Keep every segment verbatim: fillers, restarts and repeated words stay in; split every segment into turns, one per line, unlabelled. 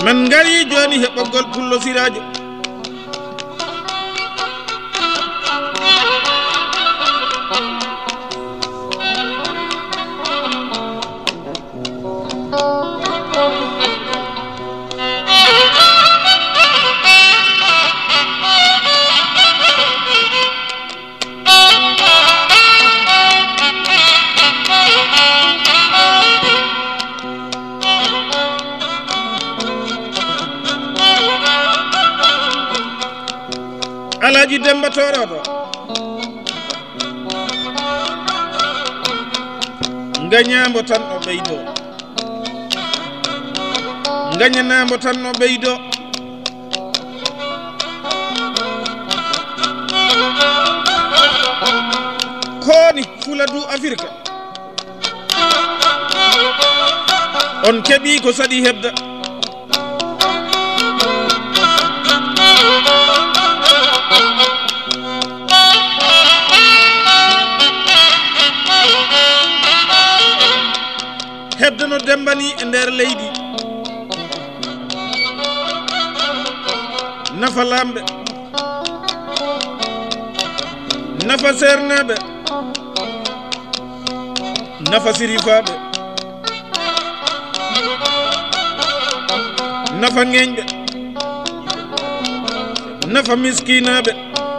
man ngari joni he ɓoggol pullo sirajo Alaji Demba Torodo ngañambo tan o ɓeydo ngañanambo tan o ɓeydo koni Fuladu Afrique on keɓi ko saɗi hebda hebdano dembani e nder leydi nafa lamɓe nafa sernaɓe nafa sirifaɓe nafa ŋeñɓe nafa miskinaɓe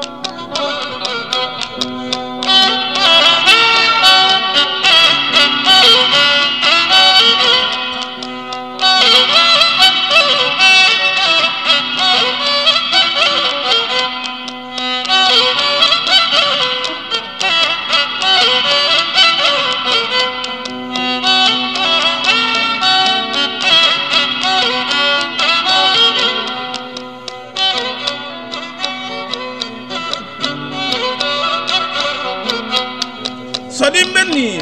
Sadim Benni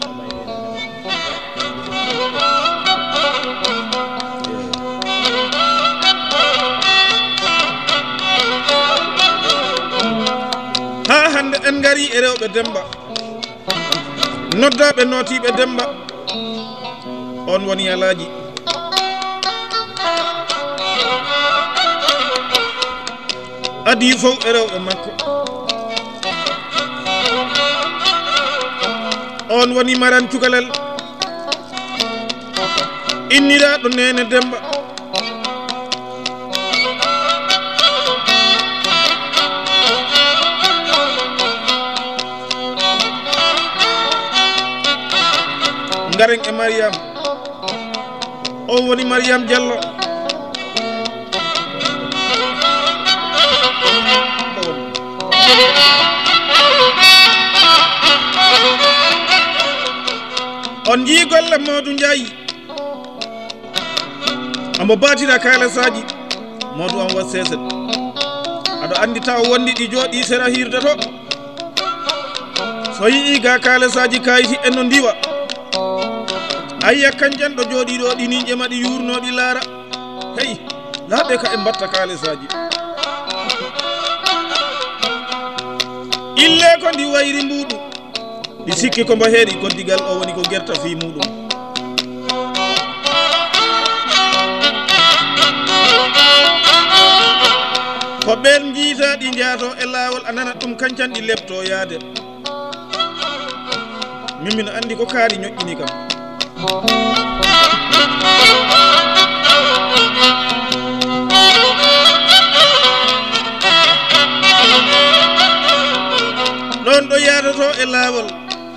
ha hande en gari e rewɓe Demba noddaɓe notiɓe Demba on woni Alaji adi fof e rewɓe makko on woni Maran Cukalel inniraɗo Nene Demba ngaren e Mariam on woni Mariam Diallo on jii golle Modou Ndiaye ambo batira kalasaji Modou an wat seset aɗo andi taw wondi ɗi jooɗi sera hirde to so yii ga kalasaji kayiti en no ndiwa ayya kanjan ɗo jooɗi ɗo ɗi ni ƴemaɗi yurnoɗi laara hey laaɓe ka e mbatta kalasaji ille ko ndi wayri mbuɗu ɗi sikki ko mbo heeɗi koddigal o woni ko gerta fi muɗum ko ɓen jiita ɗi jaato e laawol a nana ɗum kancan ɗi lepto yaade min min andi ko kaari ñoƴƴini kam ɗon ɗo yaadoto e laawol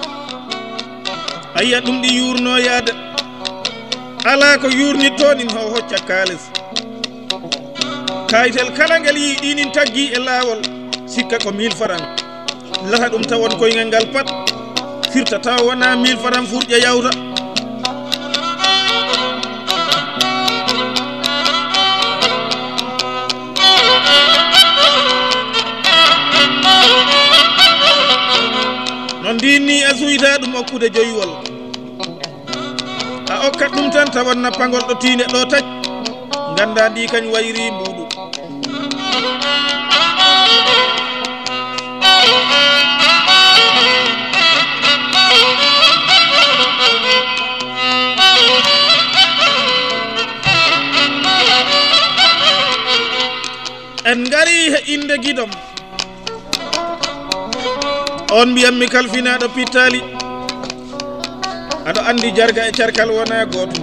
ayya ɗum ɗi yurno yaade ala ko yurnitto nin haw hocca kalis kayitel kala ngel yi ɗinin taggi e laawol sikka ko mille francs laha ɗum tawon koyngal ngal pat firta taw wona mille francs furƴa yawta non ndinni a suyta ɗum okkude joyiwol a okkat ɗum tan tawan nappagol ɗo tiine ɗo taj ganda ndi kañ wayri mbuɗu he inde giɗom on mbiyammi kalfinaɗo pittali aɗa andi jarga e carkal wona gotum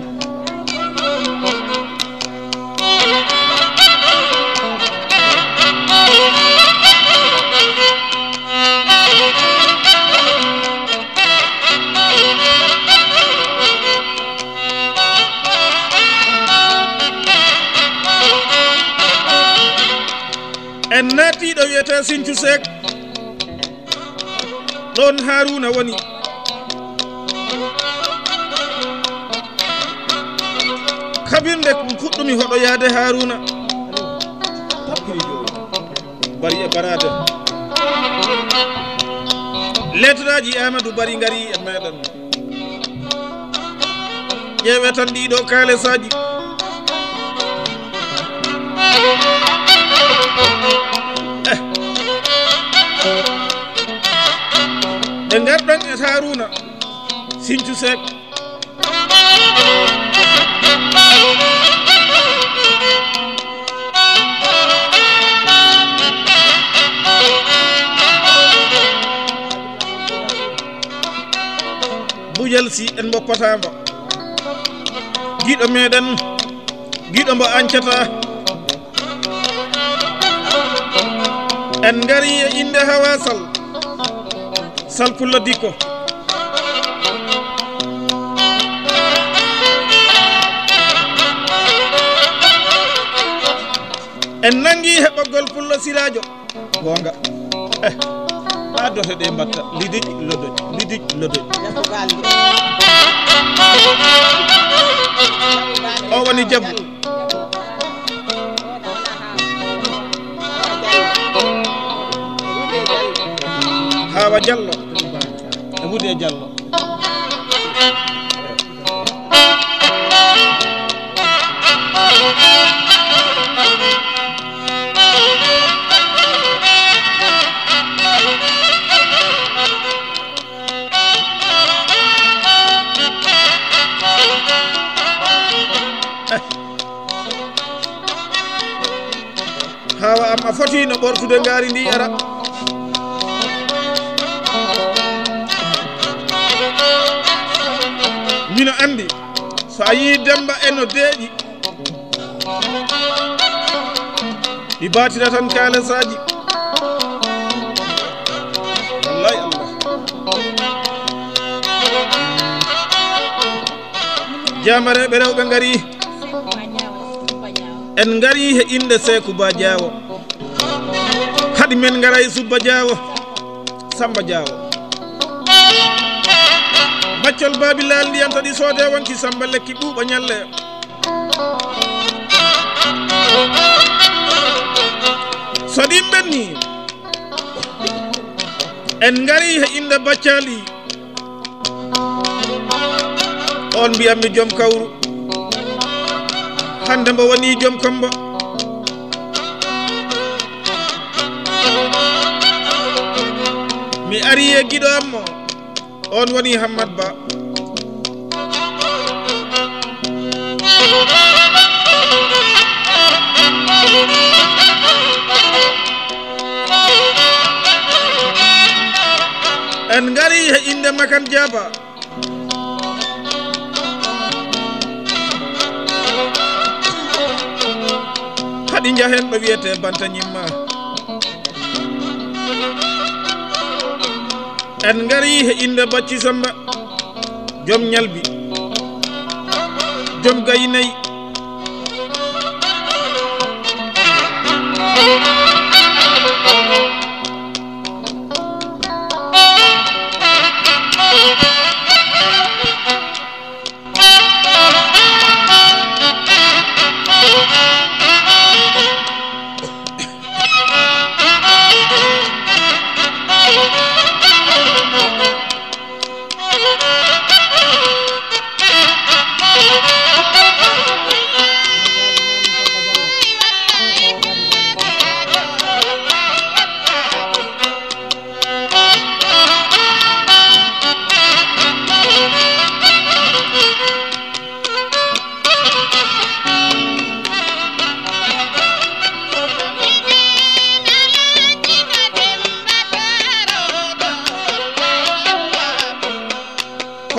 en naatiɗo wiyete Sinthiou Seck ɗon Haruna woni kabirde puɗɗumi hoɗo yaade Haruna bari e barade lettre aji Amadou Bari ngari e meɗen ƴeewe tan ɗiɗo kalesaji ɓe garɗon e Haruna Sinthiou Seck bujal si en boppatamo giɗo meɗen giɗo mbo ancata en gari e inde Hawa Sall Sall Pullo Dikko en nangi he ɓoggol Pullo Sirajo gonga eh ha dote ɗe mbatta lidij lodoj lidij lodoj o woni jabbu Hawa Diallo e Wude Diallo Hawa am a foti no ɓortude ngaari ndi ara mino andi so a yi Demba eno deeƴi ɗi batira tan kalesaji wallahi Allah jamareɓe rewɓe ngari en ngari he inde Sékou Ba Diawo haɗi men ngara e Subba Diawo Samba Diawo baccol Babilal ndiyam tadi soode wonki Samba lekki ɓuuɓa ñalle so ɗin ɓenni en ngari he inde Baccali on mbiyammi joom kawru hande mbo woni joom kombo mi ari e giɗo ammo on woni Hammad Ba en ngari he inde Makan Diaba haɗi njahen ɗo wiyete Banta Ñimma en ngari he inde Bacci Samba joom ñalbi joom gaynayi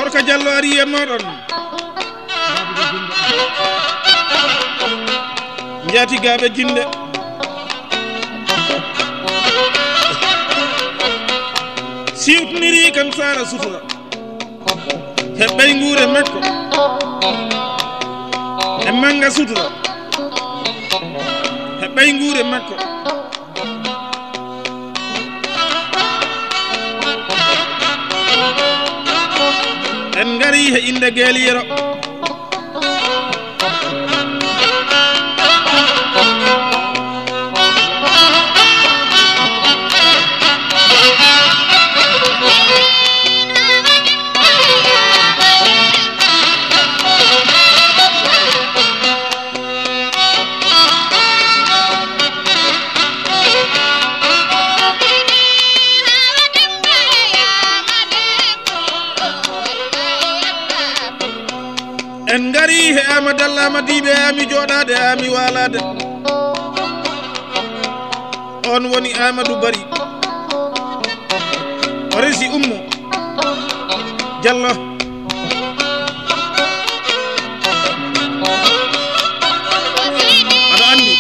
Korka Diallo ari e moɗon njatigaɓe jinde siwtiniri kan Sara Sutura he ɓeygure makko e Manga Sutura he ɓeygure makko en ngari he inde Gueliyero en ngari he Amadalla Amadiɓe ami joɗade ami walade on woni Amadou Bari o resi Ummu Diallo aɗa andi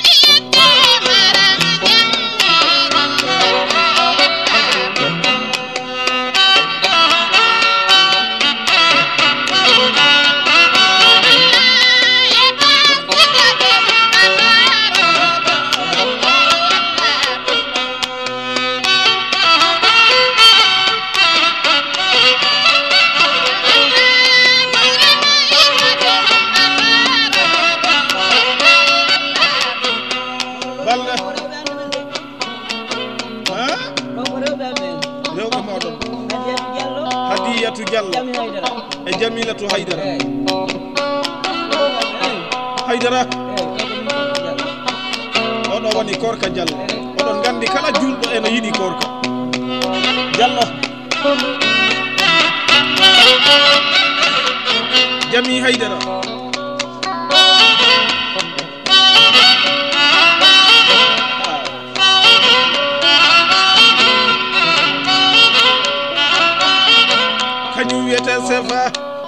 rewɓe moɗon Hadiyatu Diallo e Jamilatu Haydara Haydara oɗo woni Korka Diallo oɗon gandi kala julɗo eno yiɗi Korka Diallo Jami Haydara kañum wiyete Sefa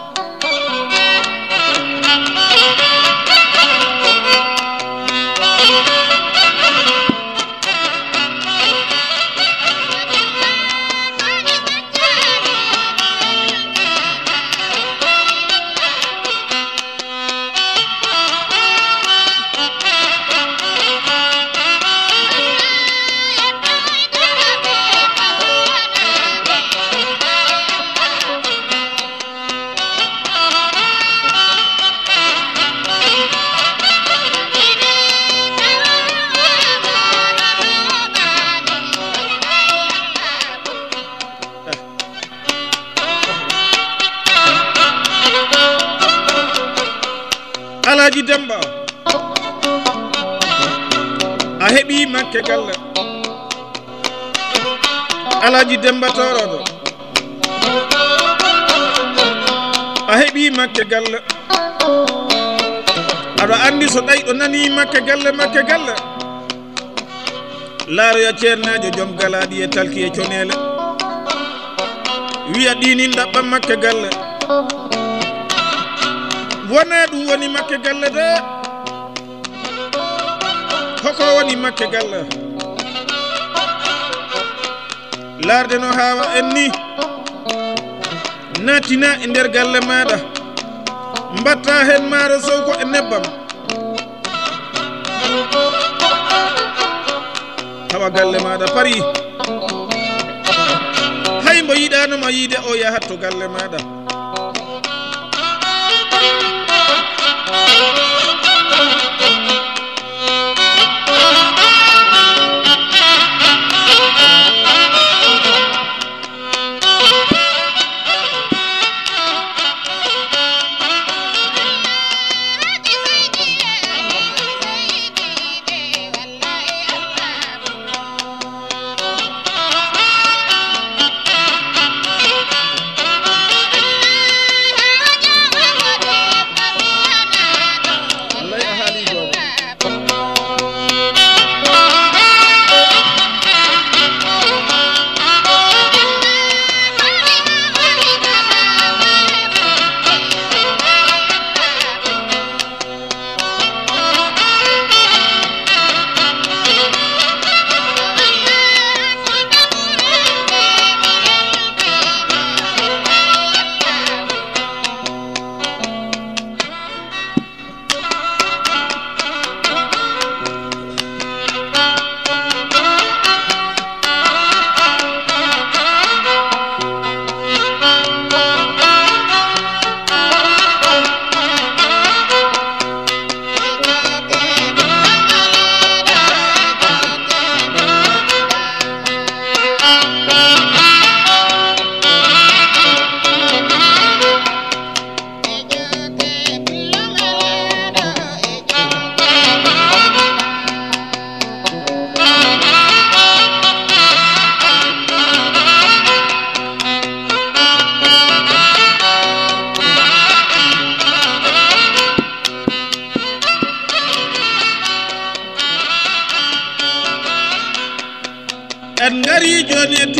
Alaji Demba a heɓi makke galle Alaji Demba Torodo a heɓi makke galle aɗa andi so ɗayɗo nani makke galle makke galle laaroya ceernajo joom galaɗi e talki e conele wiya ɗinin ɗaɓɓa makke galle wona ɗum woni makke galle de hoko woni makke galle larde no hawa en ni natina e nder galle maɗa mbatta hen maaro sow ko e nebbam tawa galle maɗa pari hay mbo yiɗanoma yiide o yahat to galle maɗa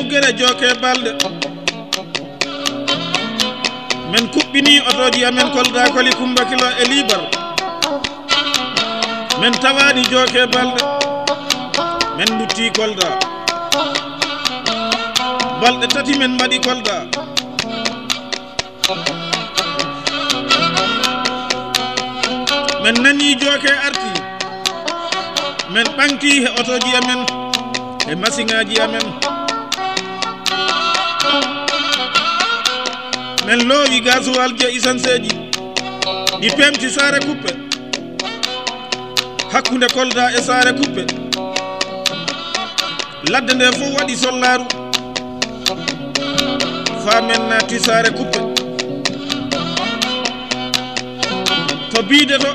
tuggere joke balde men kubbini otoji amen kolda koli kumba kilo e libar men tawani joke balde men dutti kolda balde tati men madi kolda men nani joke arti men banki he otoji amen e masingaji amen men lowi gasoil je isanseji di pemti sare kuppe hakkunde kolda e sare kuppe ladde nde fof waɗi sollaru fa men natti sare kuppe to biide to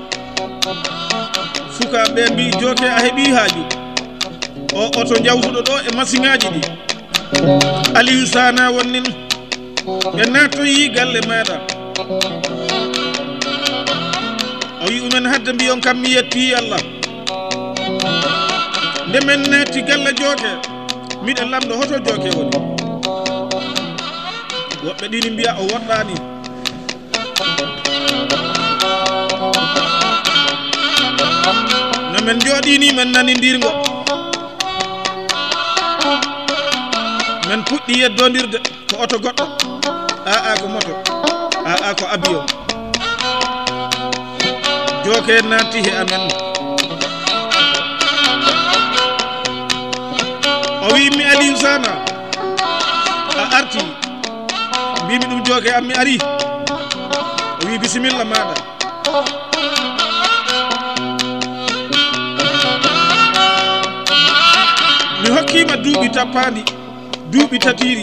sukaɓe mbi joke a heeɓi haaju o oto jawtuɗo ɗo e masiŋaji ɗi Aliou Sana wonnin ɓe nattoyi galle maɗa o wi umen hadde mbiyon kam mi yetti Allah nde men natti galle joke miɗe lamɗo hoto joke woni woɓɓe ɗini mbiya o woɗɗani no men jooɗini men nani ndirgo men puɗɗi yeddodirde ko oto goɗɗo aa ko moto aa ko avion joke natti he amen o wi mi Aliou Sana a arti mbimi ɗum joke am mi ari o wi bisimilla maɗa mi hokkima duuɓi tappandi duuɓi tatiri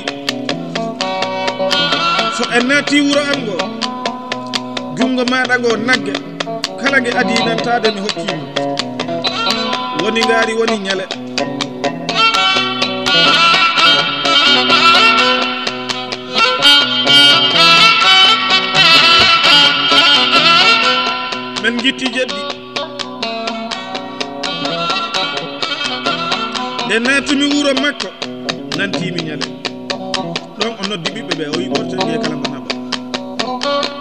so en natti wuro am ngo jungo maɗa ngo nagge kala nge adi nantade mi hokkima woni ngaari woni ñale men gitti jeddi nde natimi wuro makko nantimi ñale ɗon o noddi ɓiɓɓe ɓe o wi ɓorten ɓe kala mo naɓa